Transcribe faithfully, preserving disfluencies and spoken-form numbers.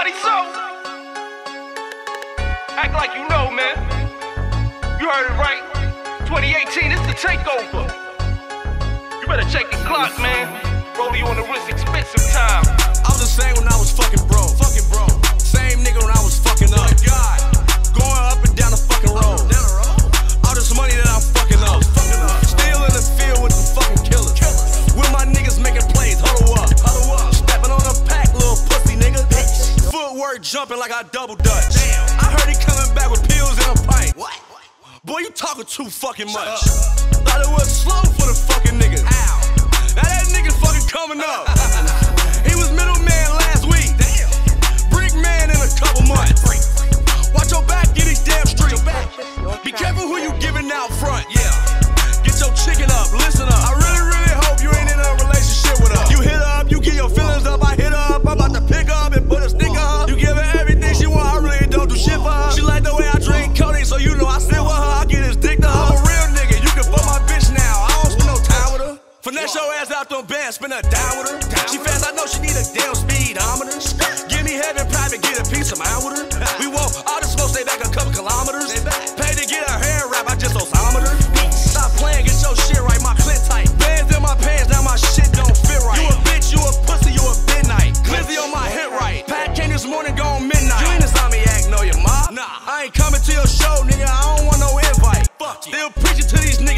Everybody so act like you know, man. You heard it right. twenty eighteen, it's the takeover. You better check the clock, man. Rollie on the wrist, expensive time. I was the same when I was fucking broke. Fucking broke. Same nigga when I was fucking up. God. Going up and down the fucking road. Down the road. All this money that I'm fucking up. Fucking up. Still in the field with the fucking killers. Killers. With my niggas making plays. Huddle up. Huddle up. Stepping on a pack, little pussy nigga. Bitch. Footwork jumping like I double dutch. Damn. I heard he coming back with pills in a pint. What? Boy, you talking too fucking much. Thought it was slow for the fucking niggas. Ow. Now that nigga fucking coming up. He was middleman last week. Damn. Brick man in a couple months. Watch your back, get these damn streets. Be careful who you giving out front. Yeah. Get your chicken up, listen up. I really, really hope you ain't in a relationship with her. You hit her up, you get your feelings up. I hit her up, I'm about to pick her up and put a sticker up. You give her everything she want, I really don't do shit for her. She like the way I drink codeine, so you know I sit with her. I get his dick to her. I'm a real nigga, you can fuck my bitch now. I don't spend no time with her. Finesse your ass out them bands, spend a dime with her. She fast, I know she need a damn speedometer. Give me head in private, get a piece of mine with her. We want all the smoke, stay back a couple kilometers. Pay to get her hair wrap, I just oximeter. Stop playing, get your shit right, my clit tight. Bands in my pants, now my shit don't fit right. You a bitch, you a pussy, you a midnight. Glizzy on my hit right. Pat came this morning, gone midnight. You ain't a zombie act, know your ma? Nah, I ain't coming to your show, nigga, I don't want no invite. Fuck you. Still preaching to these niggas.